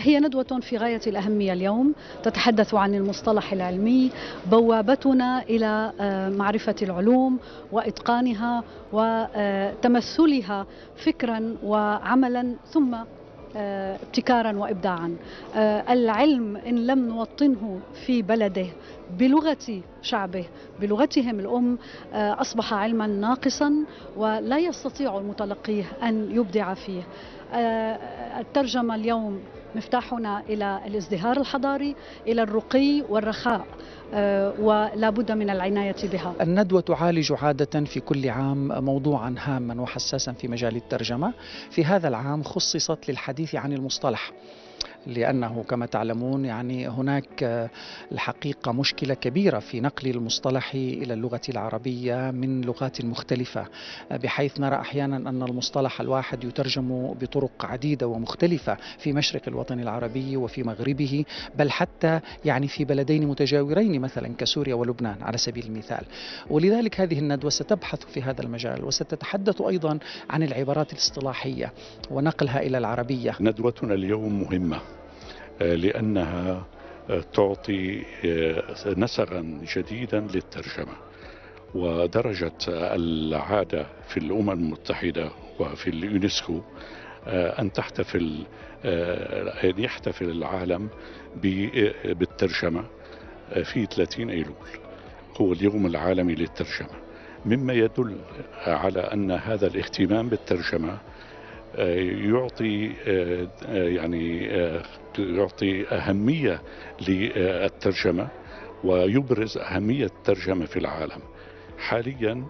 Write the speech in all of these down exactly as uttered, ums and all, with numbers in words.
هي ندوة في غاية الأهمية اليوم، تتحدث عن المصطلح العلمي، بوابتنا إلى معرفة العلوم وإتقانها وتمثلها فكرا وعملا ثم ابتكارا وإبداعا. العلم إن لم نوطنه في بلده بلغة شعبه بلغتهم الأم أصبح علما ناقصا ولا يستطيع المتلقيه أن يبدع فيه. الترجمة اليوم مفتاحنا إلى الازدهار الحضاري، إلى الرقي والرخاء، ولا بد من العناية بها. الندوة تعالج عادة في كل عام موضوعا هاما وحساسا في مجال الترجمة. في هذا العام خصصت للحديث عن المصطلح، لأنه كما تعلمون يعني هناك الحقيقة مشكلة كبيرة في نقل المصطلح إلى اللغة العربية من لغات مختلفة، بحيث نرى أحيانا أن المصطلح الواحد يترجم بطرق عديدة ومختلفة في مشرق الوطن العربي وفي مغربه، بل حتى يعني في بلدين متجاورين مثلا كسوريا ولبنان على سبيل المثال. ولذلك هذه الندوة ستبحث في هذا المجال وستتحدث أيضا عن العبارات الاصطلاحية ونقلها إلى العربية. ندوتنا اليوم مهمة لأنها تعطي نسقا جديدا للترجمة، ودرجة العادة في الأمم المتحدة وفي اليونسكو أن تحتفل أن يحتفل العالم بالترجمة في ثلاثين أيلول، هو اليوم العالمي للترجمة، مما يدل على أن هذا الاهتمام بالترجمة يعطي يعني يعطي أهمية للترجمة ويبرز أهمية الترجمة في العالم. حاليا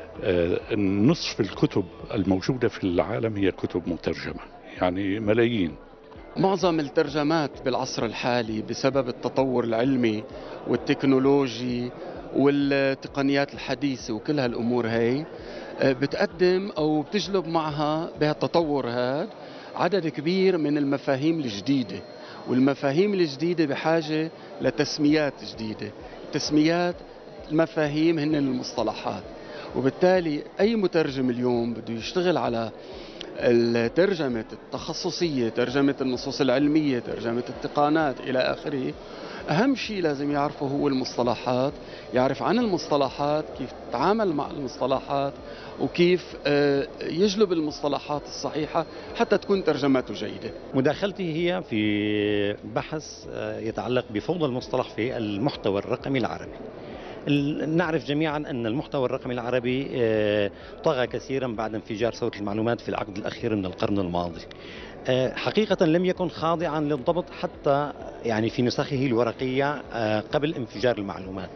نصف الكتب الموجودة في العالم هي كتب مترجمة، يعني ملايين. معظم الترجمات بالعصر الحالي بسبب التطور العلمي والتكنولوجي والتقنيات الحديثة وكل هالأمور هاي بتقدم أو بتجلب معها بهالتطور هذا عدد كبير من المفاهيم الجديدة، والمفاهيم الجديدة بحاجة لتسميات جديدة. تسميات المفاهيم هن المصطلحات، وبالتالي أي مترجم اليوم بده يشتغل على الترجمة التخصصية، ترجمة النصوص العلمية، ترجمة التقانات إلى آخره، أهم شيء لازم يعرفه هو المصطلحات، يعرف عن المصطلحات، كيف تتعامل مع المصطلحات، وكيف يجلب المصطلحات الصحيحة حتى تكون ترجمته جيدة. مداخلتي هي في بحث يتعلق بفوضى المصطلح في المحتوى الرقمي العربي. نعرف جميعا أن المحتوى الرقمي العربي طغى كثيرا بعد انفجار ثورة المعلومات في العقد الأخير من القرن الماضي. حقيقة لم يكن خاضعا للضبط حتى يعني في نسخه الورقية قبل انفجار المعلومات.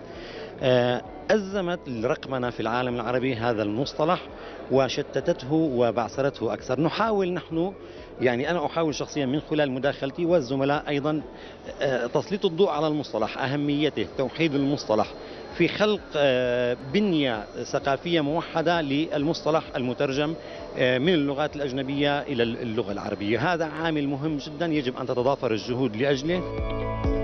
أزمت الرقمنة في العالم العربي هذا المصطلح وشتتته وبعثرته أكثر. نحاول نحن يعني أنا أحاول شخصيا من خلال مداخلتي والزملاء أيضا تسليط الضوء على المصطلح، أهميته، توحيد المصطلح في خلق بنية ثقافية موحدة للمصطلح المترجم من اللغات الأجنبية إلى اللغة العربية. هذا عامل مهم جدا يجب أن تتضافر الجهود لأجله.